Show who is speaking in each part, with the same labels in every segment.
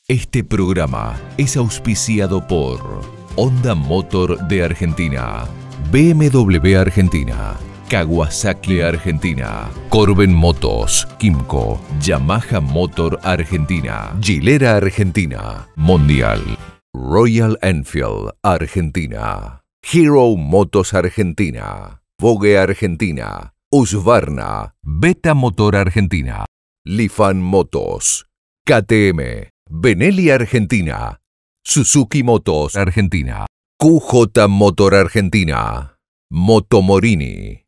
Speaker 1: Este programa es auspiciado por Honda Motor de Argentina, BMW Argentina, Kawasaki Argentina, Corben Motos, Kymco, Yamaha Motor Argentina, Gilera Argentina, Mondial, Royal Enfield Argentina, Hero Motos Argentina, Vogue Argentina, Husqvarna, Beta Motor Argentina, Lifan Motos, KTM, Benelli Argentina, Suzuki Motos Argentina, QJ Motor Argentina, Motomorini.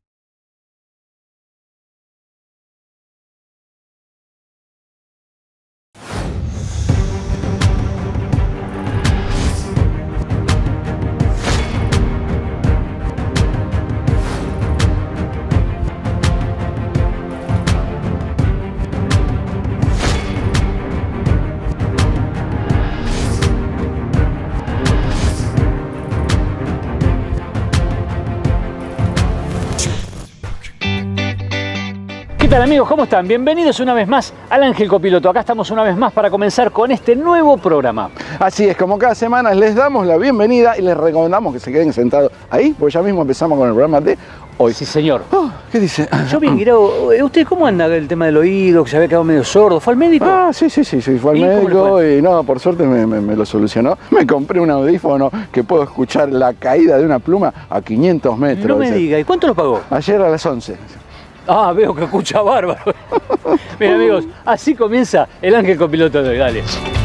Speaker 2: ¿Qué tal, amigos? ¿Cómo están? Bienvenidos una vez más al Ángel Copiloto. Acá estamos una vez más para comenzar con este nuevo programa.
Speaker 3: Así es, como cada semana les damos la bienvenida y les recomendamos que se queden sentados ahí, porque ya mismo empezamos con el programa de hoy.
Speaker 2: Sí, señor.
Speaker 3: ¿Qué dice?
Speaker 2: Yo bien, ¿usted cómo anda el tema del oído? Que se había quedado medio sordo. ¿Fue al médico?
Speaker 3: Sí, fue al médico y no, por suerte me lo solucionó. Me compré un audífono que puedo escuchar la caída de una pluma a 500 metros.
Speaker 2: No me diga, ¿y cuánto lo pagó?
Speaker 3: Ayer a las 11.
Speaker 2: Veo que escucha bárbaro. Bien, amigos, así comienza el Ángel Copiloto de hoy. Dale.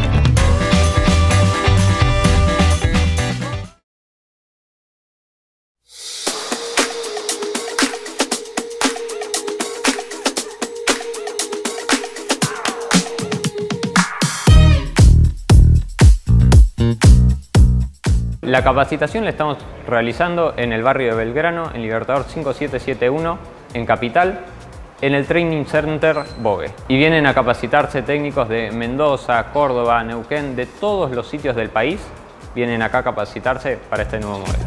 Speaker 4: La capacitación la estamos realizando en el barrio de Belgrano, en Libertador 5771, en Capital, en el Training Center Vogue. Y vienen a capacitarse técnicos de Mendoza, Córdoba, Neuquén, de todos los sitios del país. Vienen acá a capacitarse para este nuevo modelo.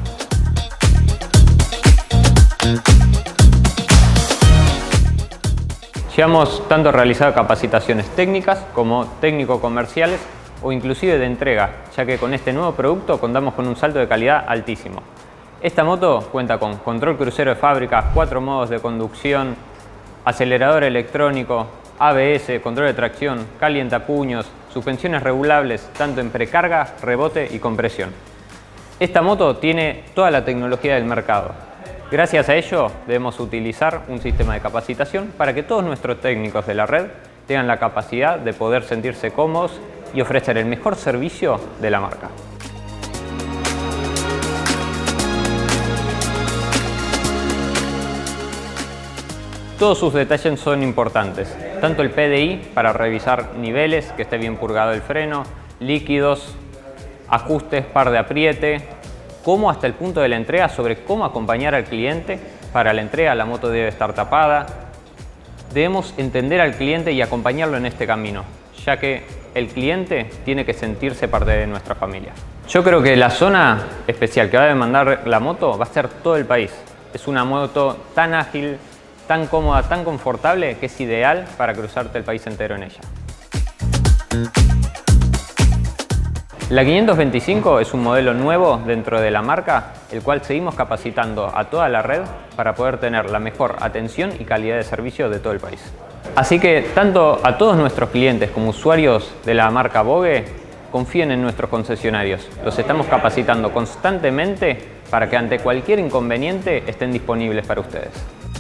Speaker 4: Llevamos tanto realizado capacitaciones técnicas como técnico-comerciales o inclusive de entrega, ya que con este nuevo producto contamos con un salto de calidad altísimo. Esta moto cuenta con control crucero de fábrica, 4 modos de conducción, acelerador electrónico, ABS, control de tracción, calientapuños, suspensiones regulables tanto en precarga, rebote y compresión. Esta moto tiene toda la tecnología del mercado. Gracias a ello debemos utilizar un sistema de capacitación para que todos nuestros técnicos de la red tengan la capacidad de poder sentirse cómodos y ofrecer el mejor servicio de la marca. Todos sus detalles son importantes, tanto el PDI para revisar niveles, que esté bien purgado el freno, líquidos, ajustes, par de apriete, como hasta el punto de la entrega sobre cómo acompañar al cliente. Para la entrega la moto debe estar tapada. Debemos entender al cliente y acompañarlo en este camino, ya que el cliente tiene que sentirse parte de nuestra familia. Yo creo que la zona especial que va a demandar la moto va a ser todo el país. Es una moto tan ágil, tan cómoda, tan confortable, que es ideal para cruzarte el país entero en ella. La 525 es un modelo nuevo dentro de la marca, el cual seguimos capacitando a toda la red para poder tener la mejor atención y calidad de servicio de todo el país. Así que tanto a todos nuestros clientes como usuarios de la marca Vogue, confíen en nuestros concesionarios. Los estamos capacitando constantemente para que ante cualquier inconveniente estén disponibles para ustedes.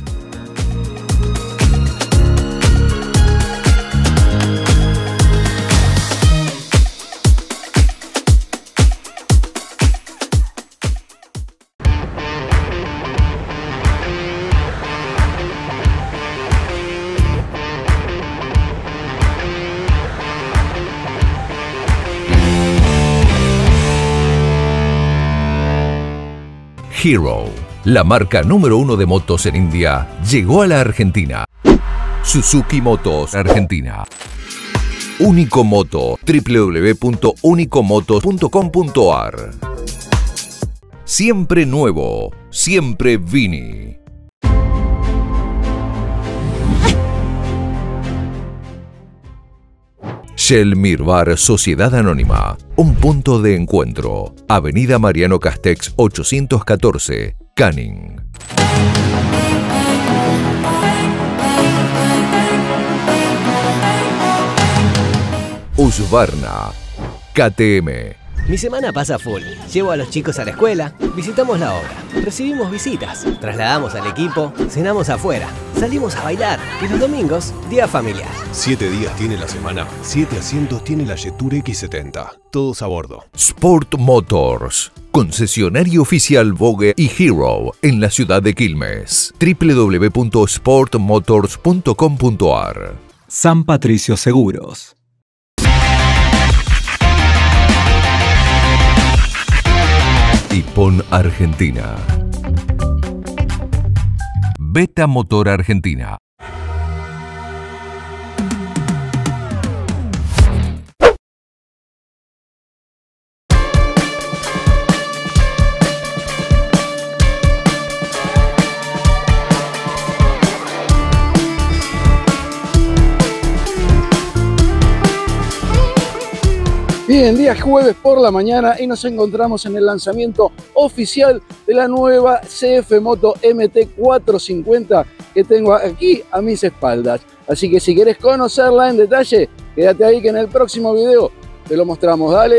Speaker 1: Hero, la marca número 1 de motos en India, llegó a la Argentina. Suzuki Motos Argentina. Único Moto, www.unicomotos.com.ar. Siempre nuevo, siempre Vini. Shell Mirbar Sociedad Anónima, un punto de encuentro. Avenida Mariano Castex 814, Canning. Husqvarna, KTM.
Speaker 5: Mi semana pasa full. Llevo a los chicos a la escuela, visitamos la obra, recibimos visitas, trasladamos al equipo, cenamos afuera, salimos a bailar y los domingos, día familiar.
Speaker 6: 7 días tiene la semana, 7 asientos tiene la Jetour X70. Todos a bordo.
Speaker 1: Sport Motors, concesionario oficial Vogue y Hero en la ciudad de Quilmes. www.sportmotors.com.ar.
Speaker 7: San Patricio Seguros.
Speaker 1: Ipon Argentina. Beta Motor Argentina.
Speaker 3: Bien, día jueves por la mañana y nos encontramos en el lanzamiento oficial de la nueva CF Moto MT450 que tengo aquí a mis espaldas. Así que si querés conocerla en detalle, quédate ahí que en el próximo video te lo mostramos. ¡Dale!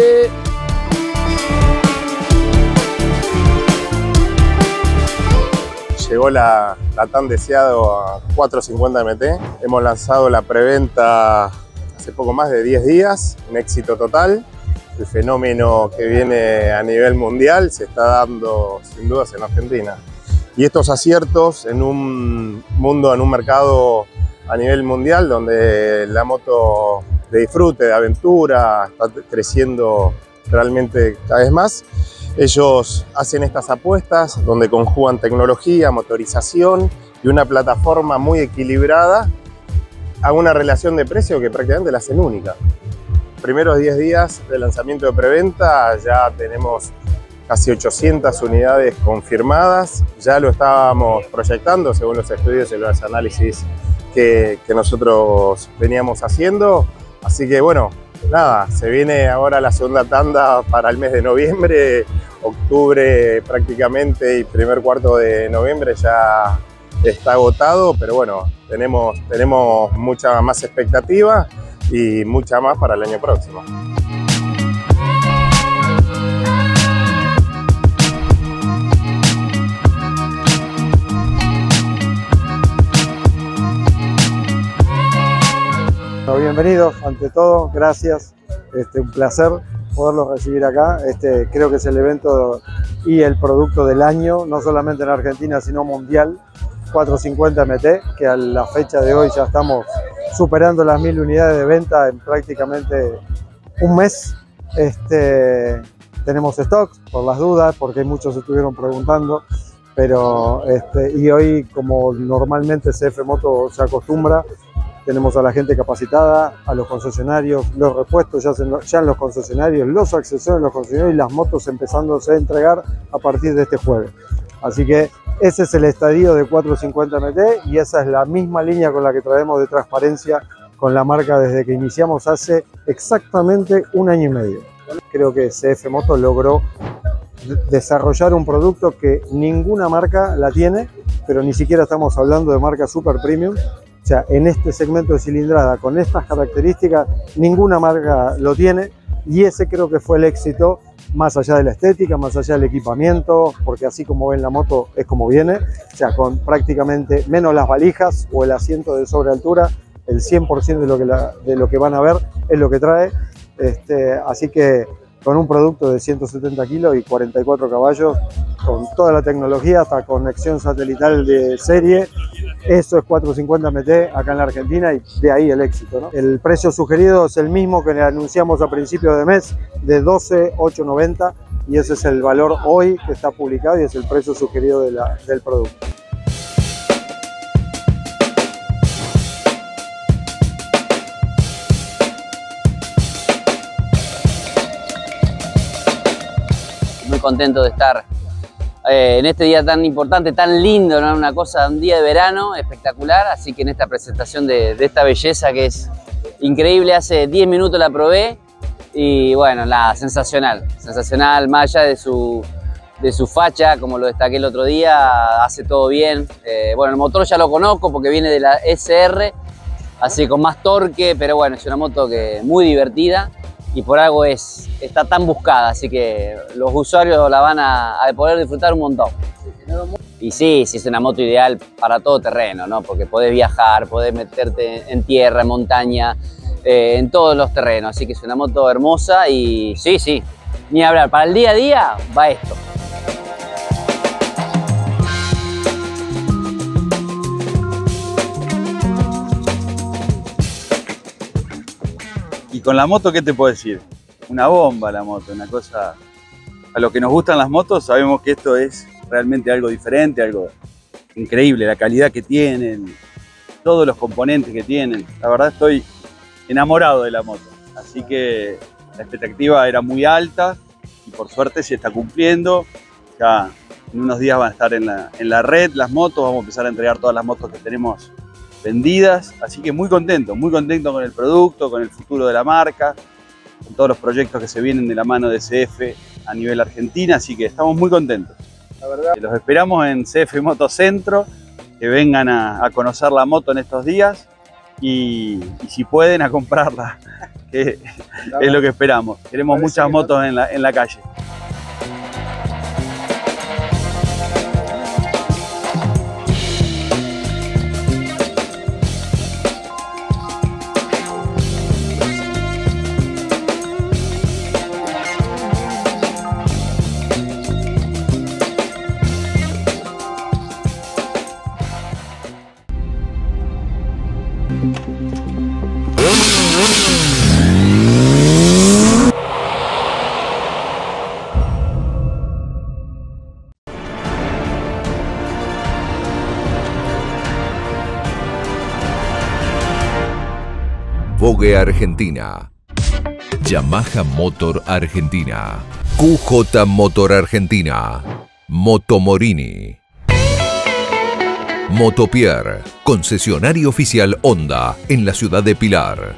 Speaker 8: Llegó la tan deseada 450 MT. Hemos lanzado la preventa hace poco más de 10 días, un éxito total. El fenómeno que viene a nivel mundial se está dando sin dudas en Argentina. Y estos aciertos en un mundo, en un mercado a nivel mundial donde la moto de disfrute, de aventura, está creciendo realmente cada vez más. Ellos hacen estas apuestas donde conjugan tecnología, motorización y una plataforma muy equilibrada a una relación de precio que prácticamente la hacen única. Primeros 10 días de lanzamiento de preventa, ya tenemos casi 800 unidades confirmadas. Ya lo estábamos proyectando según los estudios y los análisis que nosotros veníamos haciendo. Así que bueno, nada, se viene ahora la segunda tanda para el mes de noviembre, octubre prácticamente y primer cuarto de noviembre ya está agotado, pero bueno, tenemos mucha más expectativa y mucha más para el año próximo.
Speaker 9: Bienvenidos, ante todo, gracias, un placer poderlos recibir acá. Creo que es el evento y el producto del año, no solamente en Argentina, sino mundial. 450 MT, que a la fecha de hoy ya estamos superando las 1000 unidades de venta en prácticamente un mes. Tenemos stock por las dudas, porque muchos estuvieron preguntando, pero y hoy, como normalmente CF Moto se acostumbra, tenemos a la gente capacitada, a los concesionarios, los repuestos ya en los concesionarios, los accesorios en los concesionarios y las motos empezándose a entregar a partir de este jueves. Así que ese es el estadio de 450 MT y esa es la misma línea con la que traemos de transparencia con la marca desde que iniciamos hace exactamente 1 año y medio. Creo que CF Moto logró desarrollar un producto que ninguna marca la tiene, pero ni siquiera estamos hablando de marca super premium. O sea, en este segmento de cilindrada, con estas características, ninguna marca lo tiene y ese creo que fue el éxito, más allá de la estética, más allá del equipamiento, porque así como ven la moto es como viene, o sea, con prácticamente menos las valijas o el asiento de sobrealtura, el 100% de lo que van a ver es lo que trae, así que con un producto de 170 kilos y 44 caballos, con toda la tecnología, hasta conexión satelital de serie. Eso es 450 MT acá en la Argentina y de ahí el éxito, ¿no? El precio sugerido es el mismo que le anunciamos a principios de mes, de 12.890, y ese es el valor hoy que está publicado y es el precio sugerido del producto.
Speaker 10: Muy contento de estar en este día tan importante, tan lindo, ¿no? Un día de verano espectacular, así que en esta presentación de esta belleza que es increíble, hace 10 minutos la probé y bueno, nada, sensacional, sensacional, más allá de su facha, como lo destaqué el otro día, hace todo bien. Bueno, el motor ya lo conozco porque viene de la SR, así con más torque, pero bueno, es una moto que muy divertida y por algo está tan buscada, así que los usuarios la van a poder disfrutar un montón. Y sí, es una moto ideal para todo terreno, ¿no? Porque podés viajar, podés meterte en tierra, en montaña, en todos los terrenos, así que es una moto hermosa y sí, ni hablar, para el día a día va esto.
Speaker 11: Y con la moto, ¿qué te puedo decir? Una bomba la moto, una cosa... A los que nos gustan las motos sabemos que esto es realmente algo diferente, algo increíble, la calidad que tienen, todos los componentes que tienen. La verdad estoy enamorado de la moto, así que la expectativa era muy alta y por suerte se está cumpliendo. Ya en unos días van a estar en la red las motos, vamos a empezar a entregar todas las motos que tenemos vendidas, así que muy contento con el producto, con el futuro de la marca, con todos los proyectos que se vienen de la mano de CF a nivel Argentina, así que estamos muy contentos.
Speaker 3: La verdad.
Speaker 11: Los esperamos en CF Moto Centro, que vengan a conocer la moto en estos días y si pueden a comprarla, que es lo que esperamos. Queremos muchas motos en la calle.
Speaker 1: Vogue Argentina, Yamaha Motor Argentina, QJ Motor Argentina, Motomorini, Motopier, concesionario oficial Honda en la ciudad de Pilar,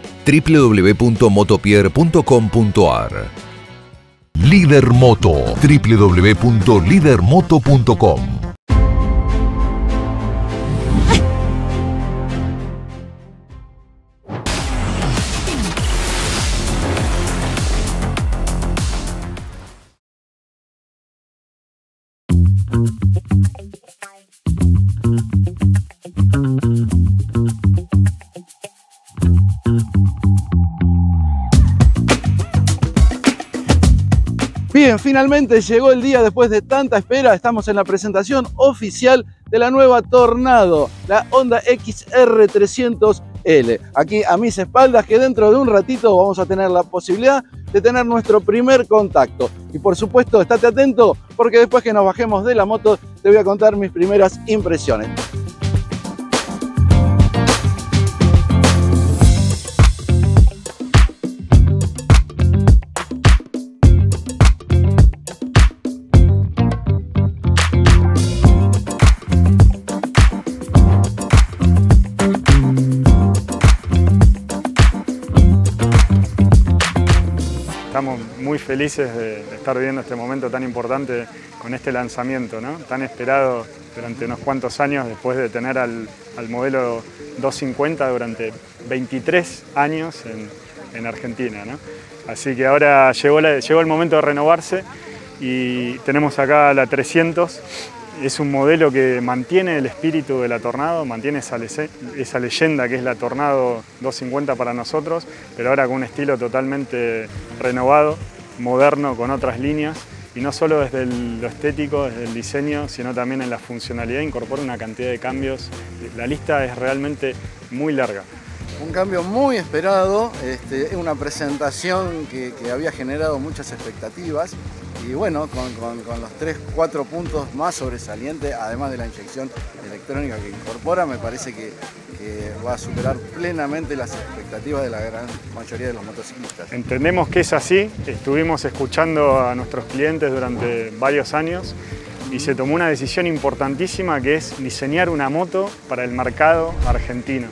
Speaker 1: www.motopier.com.ar. Líder Moto, www.lidermoto.com.
Speaker 3: Bien, finalmente llegó el día después de tanta espera. Estamos en la presentación oficial de la nueva Tornado, la Honda XR300L. Aquí a mis espaldas, que dentro de un ratito vamos a tener la posibilidad de tener nuestro primer contacto. Y por supuesto, estate atento porque después que nos bajemos de la moto te voy a contar mis primeras impresiones.
Speaker 12: Estamos muy felices de estar viviendo este momento tan importante con este lanzamiento, ¿no? Tan esperado durante unos cuantos años después de tener al modelo 250 durante 23 años en Argentina, ¿no? Así que ahora llegó el momento de renovarse y tenemos acá la 300. Es un modelo que mantiene el espíritu de la Tornado, mantiene esa leyenda que es la Tornado 250 para nosotros, pero ahora con un estilo totalmente renovado, moderno, con otras líneas, y no solo desde lo estético, desde el diseño, sino también en la funcionalidad, incorpora una cantidad de cambios. La lista es realmente muy larga.
Speaker 3: Un cambio muy esperado, una presentación que había generado muchas expectativas y bueno, con los 3-4 puntos más sobresalientes, además de la inyección electrónica que incorpora, me parece que va a superar plenamente las expectativas de la gran mayoría de los motociclistas.
Speaker 12: Entendemos que es así, estuvimos escuchando a nuestros clientes durante varios años y se tomó una decisión importantísima que es diseñar una moto para el mercado argentino.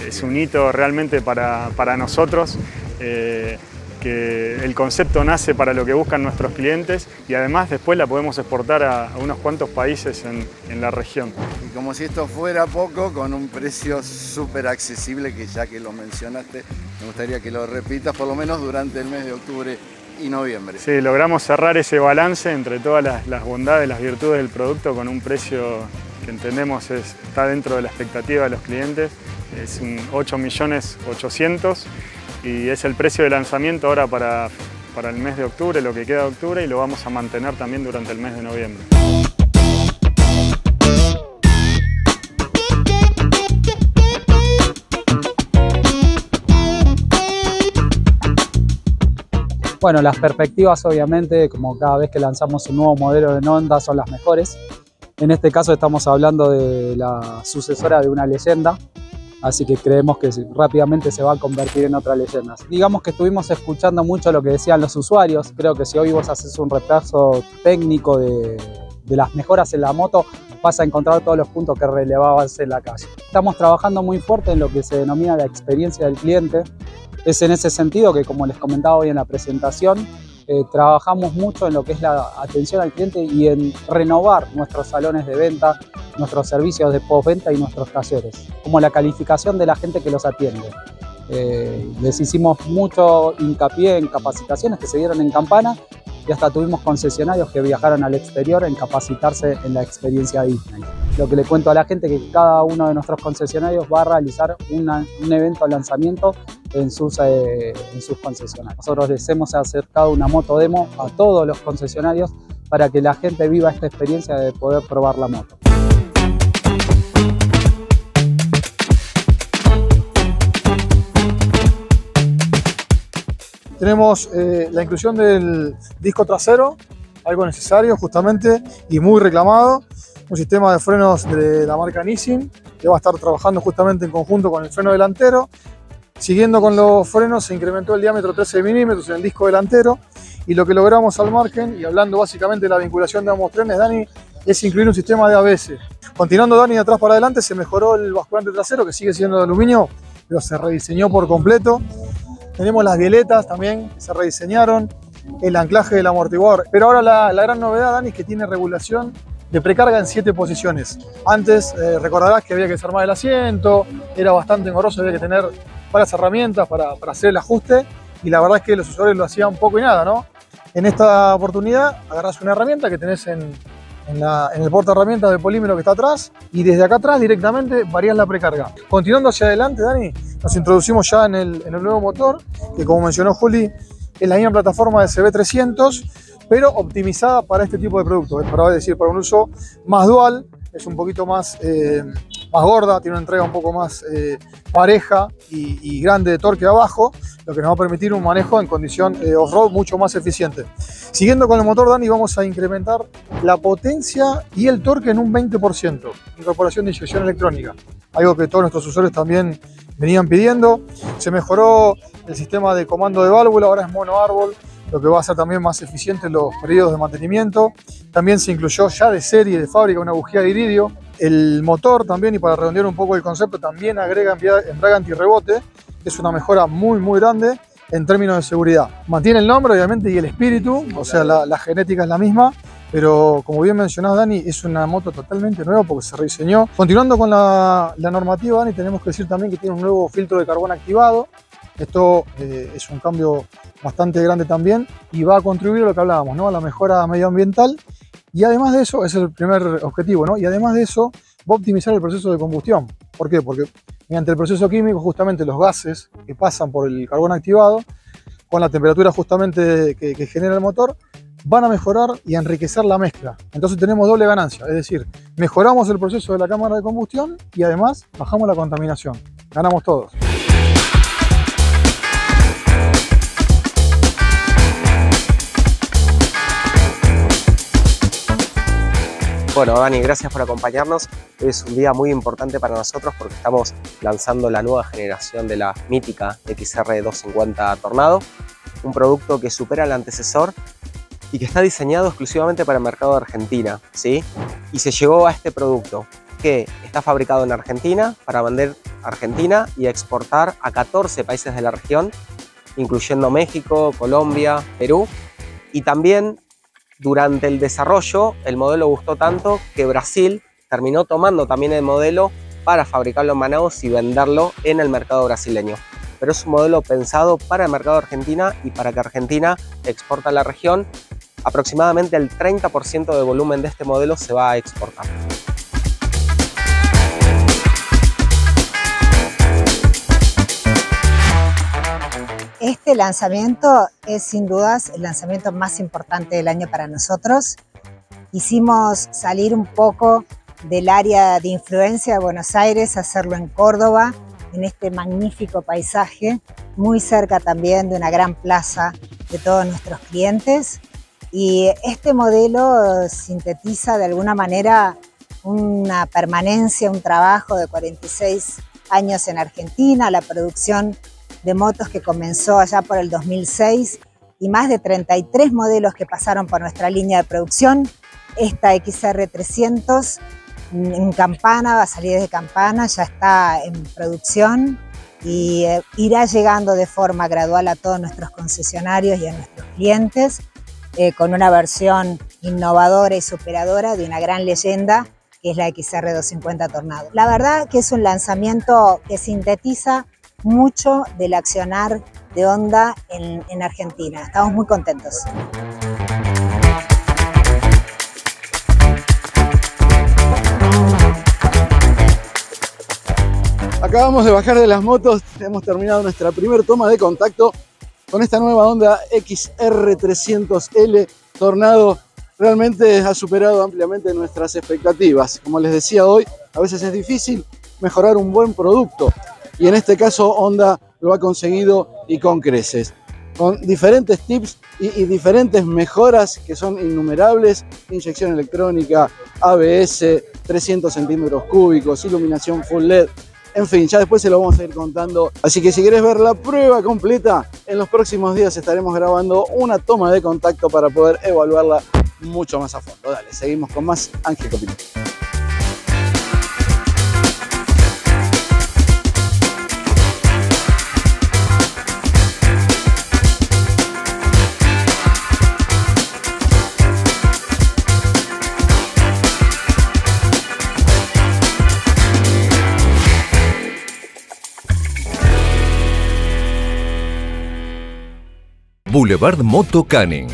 Speaker 12: es un hito realmente para nosotros. Que el concepto nace para lo que buscan nuestros clientes y además después la podemos exportar a unos cuantos países en la región.
Speaker 13: Y como si esto fuera poco, con un precio súper accesible, que ya que lo mencionaste, me gustaría que lo repitas por lo menos durante el mes de octubre y noviembre.
Speaker 12: Sí, logramos cerrar ese balance entre todas las bondades, las virtudes del producto con un precio que entendemos está dentro de la expectativa de los clientes. Es un 8.800.000 y es el precio de lanzamiento ahora para el mes de octubre, lo que queda de octubre, y lo vamos a mantener también durante el mes de noviembre.
Speaker 14: Bueno, las perspectivas obviamente, como cada vez que lanzamos un nuevo modelo de Nonda, son las mejores. En este caso estamos hablando de la sucesora de una leyenda, así que creemos que rápidamente se va a convertir en otra leyenda. Digamos que estuvimos escuchando mucho lo que decían los usuarios. Creo que si hoy vos haces un repaso técnico de las mejoras en la moto, vas a encontrar todos los puntos que relevabas en la calle. Estamos trabajando muy fuerte en lo que se denomina la experiencia del cliente. Es en ese sentido que, como les comentaba hoy en la presentación, trabajamos mucho en lo que es la atención al cliente y en renovar nuestros salones de venta, nuestros servicios de postventa y nuestros talleres, como la calificación de la gente que los atiende. Les hicimos mucho hincapié en capacitaciones que se dieron en Campana y hasta tuvimos concesionarios que viajaron al exterior en capacitarse en la experiencia Disney. Lo que le cuento a la gente es que cada uno de nuestros concesionarios va a realizar un evento de lanzamiento en sus concesionarios. Nosotros les hemos acercado una moto demo a todos los concesionarios para que la gente viva esta experiencia de poder probar la moto.
Speaker 15: Tenemos la inclusión del disco trasero, algo necesario justamente y muy reclamado. Un sistema de frenos de la marca Nissin que va a estar trabajando justamente en conjunto con el freno delantero. Siguiendo con los frenos, se incrementó el diámetro 13 milímetros en el disco delantero y lo que logramos al margen, y hablando básicamente de la vinculación de ambos trenes, Dani, es incluir un sistema de ABS. Continuando, Dani, de atrás para adelante, se mejoró el basculante trasero, que sigue siendo de aluminio, pero se rediseñó por completo. Tenemos las bieletas también, que se rediseñaron, el anclaje del amortiguador. Pero ahora la gran novedad, Dani, es que tiene regulación de precarga en 7 posiciones. Antes recordarás que había que desarmar el asiento, era bastante engorroso, había que tener varias herramientas para hacer el ajuste, y la verdad es que los usuarios lo hacían poco y nada, ¿no? En esta oportunidad agarrás una herramienta que tenés en el porta herramientas de polímero que está atrás, y desde acá atrás directamente varías la precarga. Continuando hacia adelante, Dani, nos introducimos ya en el nuevo motor, que como mencionó Juli, es la misma plataforma de CB300, pero optimizada para este tipo de productos, para un uso más dual, es un poquito más gorda, tiene una entrega un poco más pareja y grande de torque abajo, lo que nos va a permitir un manejo en condición off-road mucho más eficiente. Siguiendo con el motor, Dani, vamos a incrementar la potencia y el torque en un 20%, incorporación de inyección electrónica, algo que todos nuestros usuarios también venían pidiendo. Se mejoró el sistema de comando de válvula, ahora es mono árbol, lo que va a hacer también más eficiente los periodos de mantenimiento. También se incluyó ya de serie, de fábrica, una bujía de iridio. El motor también, y para redondear un poco el concepto, también agrega embrague antirrebote, que es una mejora muy grande en términos de seguridad. Mantiene el nombre, obviamente, y el espíritu, o sea, la genética es la misma, pero como bien mencionás, Dani, es una moto totalmente nueva porque se rediseñó. Continuando con la normativa, Dani, tenemos que decir también que tiene un nuevo filtro de carbón activado. Esto es un cambio bastante grande también y va a contribuir a lo que hablábamos, ¿no? A la mejora medioambiental, y además de eso, es el primer objetivo, ¿no? Y además de eso, va a optimizar el proceso de combustión. ¿Por qué? Porque mediante el proceso químico, justamente los gases que pasan por el carbón activado, con la temperatura justamente que genera el motor, van a mejorar y enriquecer la mezcla. Entonces tenemos doble ganancia, es decir, mejoramos el proceso de la cámara de combustión y además bajamos la contaminación. Ganamos todos.
Speaker 16: Bueno, Dani, gracias por acompañarnos. Es un día muy importante para nosotros porque estamos lanzando la nueva generación de la mítica XR 250 Tornado, un producto que supera al antecesor y que está diseñado exclusivamente para el mercado de Argentina, ¿sí? Y se llegó a este producto que está fabricado en Argentina para vender Argentina y exportar a 14 países de la región, incluyendo México, Colombia, Perú. Y también durante el desarrollo el modelo gustó tanto que Brasil terminó tomando también el modelo para fabricarlo en Manaus y venderlo en el mercado brasileño. Pero es un modelo pensado para el mercado de Argentina y para que Argentina exporte a la región. Aproximadamente el 30% del volumen de este modelo se va a exportar.
Speaker 17: Este lanzamiento es sin dudas el lanzamiento más importante del año para nosotros. Quisimos salir un poco del área de influencia de Buenos Aires, hacerlo en Córdoba, en este magnífico paisaje, muy cerca también de una gran plaza de todos nuestros clientes. Y este modelo sintetiza de alguna manera una permanencia, un trabajo de 46 años en Argentina, la producción de motos que comenzó allá por el 2006 y más de 33 modelos que pasaron por nuestra línea de producción. Esta XR300 en Campana, va a salir desde Campana, ya está en producción y irá llegando de forma gradual a todos nuestros concesionarios y a nuestros clientes con una versión innovadora y superadora de una gran leyenda que es la XR250 Tornado. La verdad que es un lanzamiento que sintetiza mucho del accionar de Honda en Argentina. Estamos muy contentos.
Speaker 3: Acabamos de bajar de las motos, hemos terminado nuestra primera toma de contacto con esta nueva Honda XR300L Tornado. Realmente ha superado ampliamente nuestras expectativas. Como les decía hoy, a veces es difícil mejorar un buen producto y en este caso Honda lo ha conseguido y con creces. Con diferentes tips y diferentes mejoras que son innumerables: inyección electrónica, ABS, 300 centímetros cúbicos, iluminación full LED. En fin, ya después se lo vamos a ir contando. Así que si querés ver la prueba completa, en los próximos días estaremos grabando una toma de contacto para poder evaluarla mucho más a fondo. Dale, seguimos con más Ángel Copiloto.
Speaker 1: Boulevard Moto Canning,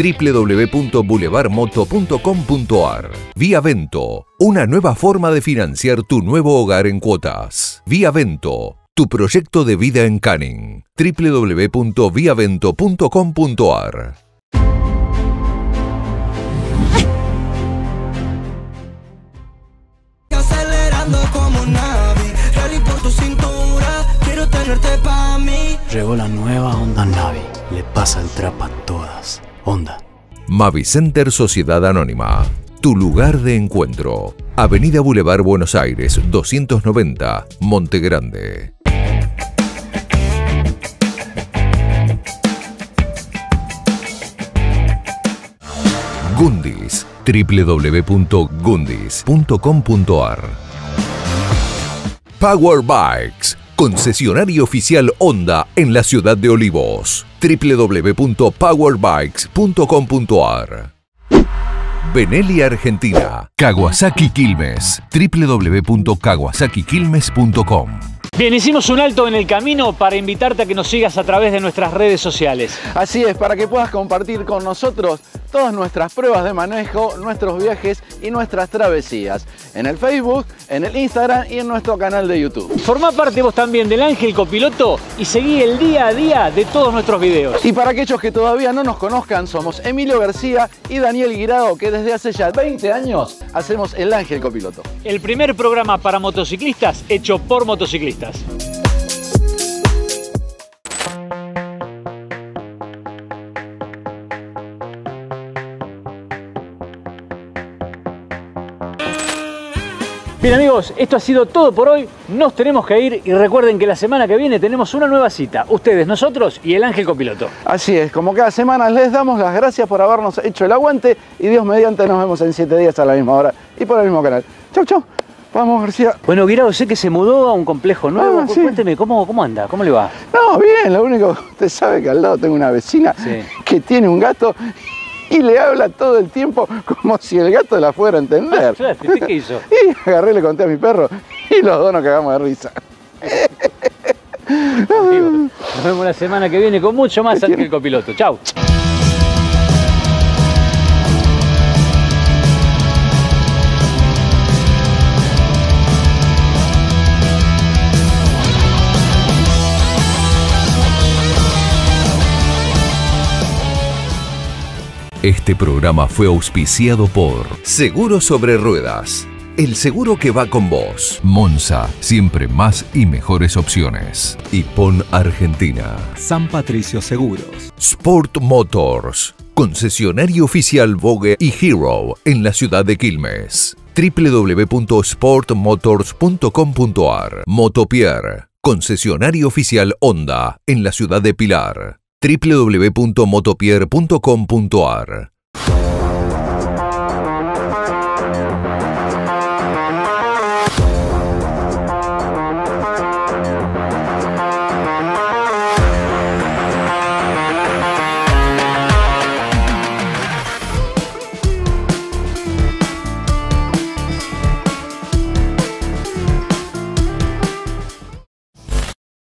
Speaker 1: www.boulevardmoto.com.ar. Viavento, una nueva forma de financiar tu nuevo hogar en cuotas. Viavento, tu proyecto de vida en Canning, www.viavento.com.ar.
Speaker 18: Acelerando como Navi, rally por tu cintura, quiero tenerte pa' mí.
Speaker 19: Llegó la nueva Honda Navi, le pasa el trap a todas. Honda.
Speaker 1: Mavi Center Sociedad Anónima, tu lugar de encuentro. Avenida Boulevard Buenos Aires, 290, Monte Grande. Gundis, www.gundis.com.ar. Power Bikes, concesionario oficial Honda en la ciudad de Olivos, www.powerbikes.com.ar. Benelli Argentina, Kawasaki Quilmes, www.kawasakiquilmes.com.
Speaker 2: Bien, hicimos un alto en el camino para invitarte a que nos sigas a través de nuestras redes sociales.
Speaker 3: Así es, para que puedas compartir con nosotros todas nuestras pruebas de manejo, nuestros viajes y nuestras travesías. En el Facebook, en el Instagram y en nuestro canal de YouTube.
Speaker 2: Formá parte vos también del Ángel Copiloto y seguí el día a día de todos nuestros videos.
Speaker 3: Y para aquellos que todavía no nos conozcan, somos Emilio García y Daniel Guirao, que desde hace ya 20 años hacemos el Ángel Copiloto.
Speaker 2: El primer programa para motociclistas hecho por motociclistas. Bien amigos, esto ha sido todo por hoy, nos tenemos que ir y recuerden que la semana que viene tenemos una nueva cita, ustedes, nosotros y el Ángel Copiloto.
Speaker 3: Así es, como cada semana les damos las gracias por habernos hecho el aguante y Dios mediante nos vemos en 7 días a la misma hora y por el mismo canal. Chau, chau. Vamos, García.
Speaker 2: Bueno, Guirao, sé que se mudó a un complejo nuevo.
Speaker 3: Sí.
Speaker 2: Cuénteme, ¿cómo anda? ¿Cómo le va?
Speaker 3: No, bien, lo único, usted sabe que al lado tengo una vecina que tiene un gato y le habla todo el tiempo como si el gato la fuera a entender.
Speaker 2: Claro, ¿usted qué hizo?
Speaker 3: Y agarré y le conté a mi perro y los dos nos cagamos de risa.
Speaker 2: Nos vemos la semana que viene con mucho más Ángel Copiloto. Chau.
Speaker 1: Este programa fue auspiciado por Seguro Sobre Ruedas, el seguro que va con vos. Monza, siempre más y mejores opciones. Hippon Argentina.
Speaker 7: San Patricio Seguros.
Speaker 1: Sport Motors, concesionario oficial Vogue y Hero en la ciudad de Quilmes. www.sportmotors.com.ar. Motopierre, concesionario oficial Honda en la ciudad de Pilar. www.motopierre.com.ar.